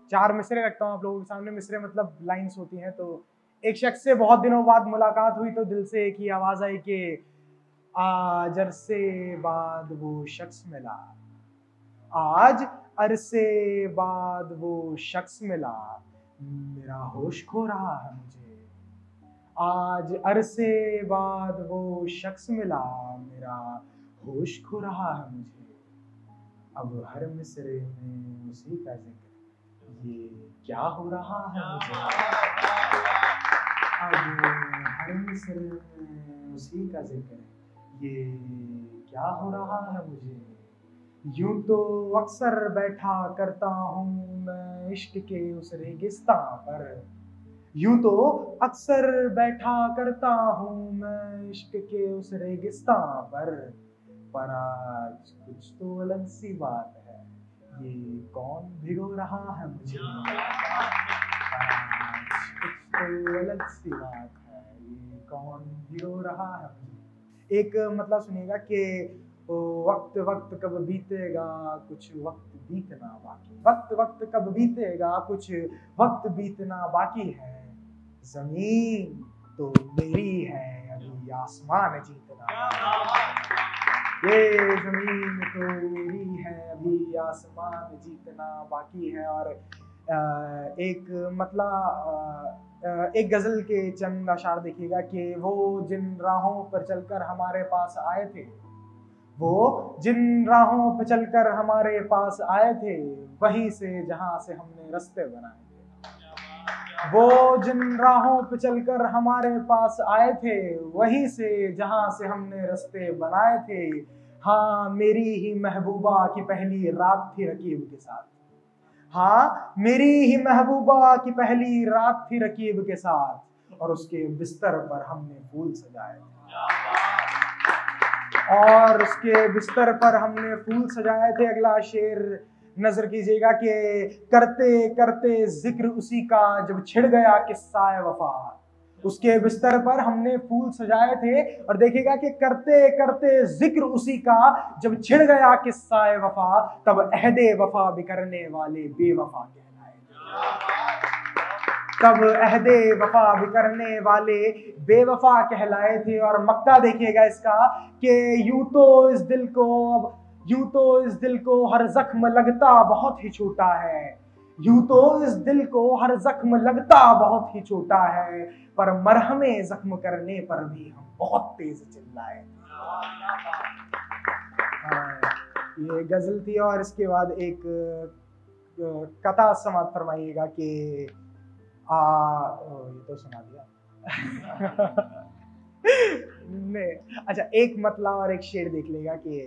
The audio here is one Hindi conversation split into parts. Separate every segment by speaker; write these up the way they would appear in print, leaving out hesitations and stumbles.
Speaker 1: 4 मिसरे रखता हूँ आप लोगों के सामने। मिसरे मतलब लाइंस होती हैं। तो एक शख्स से बहुत दिनों बाद मुलाकात हुई तो दिल से एक ही आवाज आई कि आज अरसे बाद वो शख्स मिला, आज अरसे बाद वो शख्स मिला, मेरा होश खो रहा है मुझे। आज अरसे बाद वो शख्स मिला, मेरा होश खो रहा है मुझे। अब हर मिसरे में उसी का जिक्र, ये क्या हो रहा है मुझे। अब हर मिसरे में उसी का जिक्र, ये क्या हो रहा है मुझे। यूं तो अक्सर बैठा करता हूँ मैं इश्क के उस रेगिस्तान पर, यूं तो अक्सर बैठा करता हूँ मैं इश्क के उस रेगिस्तान पर आज कुछ तो अलग सी बात है, ये कौन भिगो रहा है मुझे। आज कुछ तो अलग सी बात है, ये कौन भिगो रहा है मुझे। एक मतलब सुनिएगा कि वक्त वक्त कब बीतेगा कुछ वक्त बीतना बाकी, वक्त वक्त कब बीतेगा कुछ वक्त बीतना बाकी है। जमीन तो मेरी है अभी आसमान जीतना, ये जमीन तो मेरी है अभी आसमान जीतना बाकी है। और एक मतलब एक गजल के चंद अशार देखिएगा कि वो जिन राहों पर चलकर हमारे पास आए थे, वो जिन राहों पर चलकर हमारे पास आए थे, वहीं से जहां से हमने रास्ते बनाए थे। वो जिन राहों पर चलकर हमारे पास आए थे, वहीं से जहां से हमने रास्ते बनाए थे। हाँ मेरी ही महबूबा की पहली रात थी रकीब के साथ, हाँ मेरी ही महबूबा की पहली रात थी रकीब के साथ, और उसके बिस्तर पर हमने फूल सजाए थे, और उसके बिस्तर पर हमने फूल सजाए थे। अगला शेर नजर कीजिएगा कि करते करते जिक्र उसी का जब छिड़ गया किस्सा वफा, उसके बिस्तर पर हमने फूल सजाए थे। और देखिएगा कि करते करते जिक्र उसी का जब छिड़ गया किस्सा वफा, तब अहदे वफा भी करने वाले बेवफा कहलाए, तब अहदे वफा भी करने वाले बेवफा कहलाए थे। और मक्ता देखिएगा इसका कि यूं तो इस दिल को हर जख्म लगता बहुत ही छोटा है, यूं तो इस दिल को हर जख्म लगता बहुत ही छोटा है, पर मरहमे जख्म करने पर भी हम बहुत तेज चिल्लाए। ये गजल थी। और इसके बाद एक कथा समाप्त फरमाइएगा कि ये तो सुना दिया नहीं, अच्छा एक मतला और एक शेर देख लेगा कि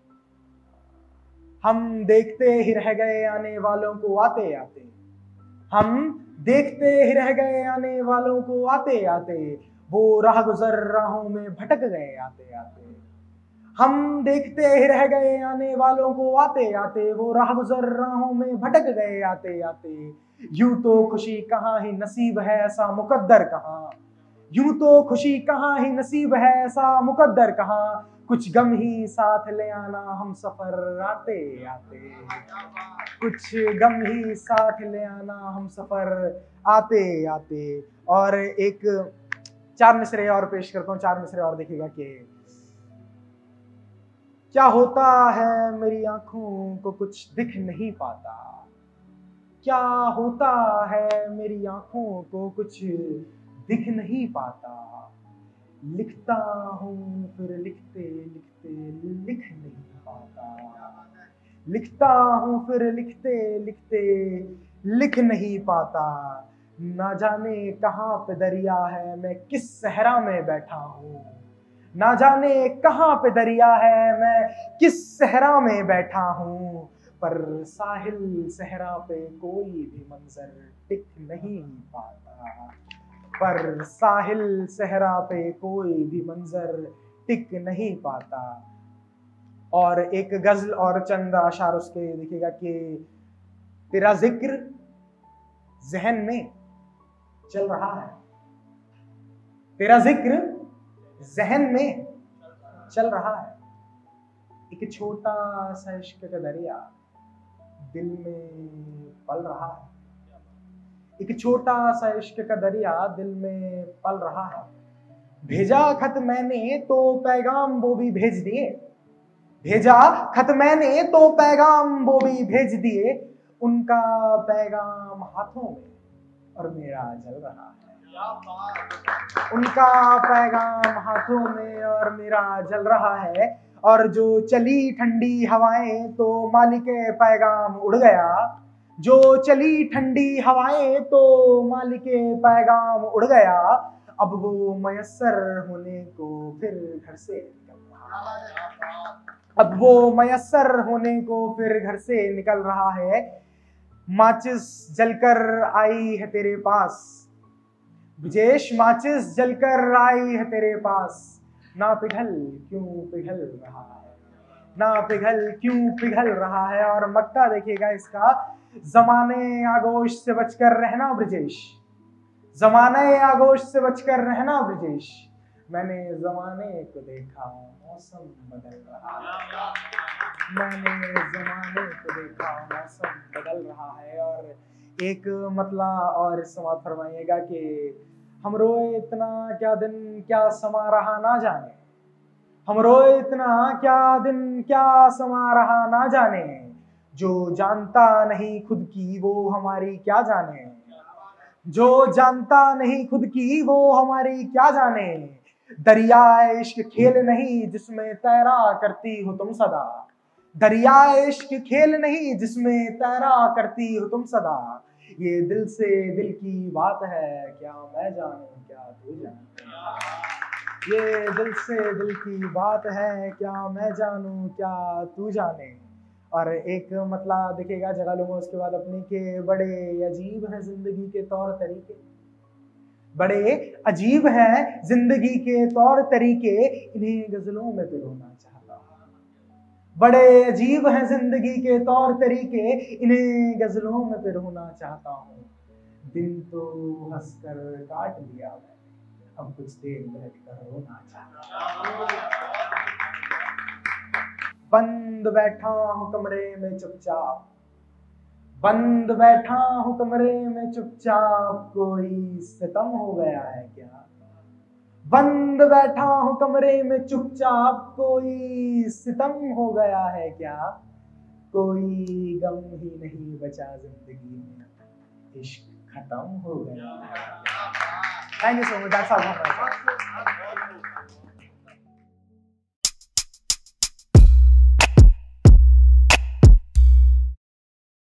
Speaker 1: हम देखते ही रह गए आने वालों को आते आते, हम देखते ही रह गए आने वालों को आते आते, वो राह गुजर राहों में भटक गए आते आते। हम देखते ही रह गए आने वालों को आते आते, वो राह गुजर राहों में भटक गए आते आते। यूं तो खुशी कहाँ ही नसीब है ऐसा मुकद्दर कहाँ, यूं तो खुशी कहाँ ही नसीब है ऐसा मुकद्दर कहाँ, कुछ गम ही साथ ले आना हम सफर आते आते, कुछ गम ही साथ ले आना हम सफर आते आते। और एक 4 मिसरे और पेश करता हूँ, 4 मिसरे और देखिएगा कि क्या होता है मेरी आंखों को कुछ दिख नहीं पाता, क्या होता है मेरी आंखों को कुछ दिख नहीं पाता, लिखता हूँ फिर लिखते लिखते लिख नहीं पाता, लिखता हूँ फिर लिखते लिखते लिख नहीं पाता। ना जाने कहाँ पे दरिया है मैं किस सहरा में बैठा हूँ, ना जाने कहाँ पे दरिया है मैं किस सहरा में बैठा हूँ, पर साहिल सहरा पे कोई भी मंजर टिक नहीं पाता, पर साहिल सहरा पे कोई भी मंजर टिक नहीं पाता। और एक गजल और चंद अशार उसके देखिएगा कि तेरा जिक्र जहन में चल रहा है, तेरा जिक्र जहन में चल रहा है, एक छोटा सा इश्क का दरिया दिल में पल रहा है, एक छोटा सा इश्क का दरिया दिल में पल रहा है। भेजा खत मैंने तो पैगाम वो भी भेज दिए, भेजा खत मैंने तो पैगाम वो भी भेज दिए, उनका पैगाम हाथों में और मेरा जल रहा है। उनका पैगाम हाथों में और मेरा जल रहा है। और जो चली ठंडी हवाएं तो मालिके पैगाम उड़ गया, जो चली ठंडी हवाएं तो मालिके पैगाम उड़ गया, अब वो मयस्सर होने को फिर घर से निकल रहा है। अब वो मयस्सर होने को फिर घर से निकल रहा है। माचिस जलकर आई है तेरे पास ब्रजेश, माचिस जलकर आई है तेरे पास, ना पिघल क्यों पिघल रहा है, ना पिघल क्यों पिघल रहा है। और मक्ता देखिएगा इसका, जमाने आगोश से बचकर रहना ब्रजेश, जमाने आगोश से बचकर रहना ब्रजेश, मैंने जमाने को देखा मौसम बदल रहा है, मैंने जमाने को देखा मौसम बदल रहा है। और एक मतला और समाप्त फरमाइएगा कि हम रोए इतना क्या दिन क्या समा रहा ना जाने, हम रोए इतना क्या दिन क्या समा रहा ना जाने, जो जानता नहीं खुद की वो हमारी क्या जाने, जो जानता नहीं खुद की वो हमारी क्या जाने। दरिया इश्क खेल नहीं जिसमें तैरा करती हो तुम सदा, दरिया इश्क खेल नहीं जिसमें तैरा करती हो तुम सदा, ये दिल से दिल की बात है क्या मैं जानूं क्या तू जाने, ये दिल से दिल की बात है क्या मैं जानूं क्या तू जाने। और एक मतलब देखिएगा जगह लूंगा उसके बाद अपनी के, बड़े अजीब हैं जिंदगी के तौर तरीके, बड़े अजीब हैं जिंदगी के तौर तरीके, इन्हें गजलों में पिरोना चाहता हूँ, बड़े अजीब हैं जिंदगी के तौर तरीके, इन्हें गजलों में पिरोना चाहता हूँ। दिन तो हंसकर काट लिया मैंने, अब कुछ देर बैठ कर रोना चाहता हूँ। बंद बैठा हूँ कमरे में चुपचाप, बंद बैठा हूँ कमरे में चुपचाप, कोई सितम हो गया है क्या, बंद बैठा हूँ कमरे में चुपचाप, कोई सितम हो गया है क्या, कोई गम ही नहीं बचा जिंदगी में, इश्क खत्म हो गया है। Thank you so much, that's all.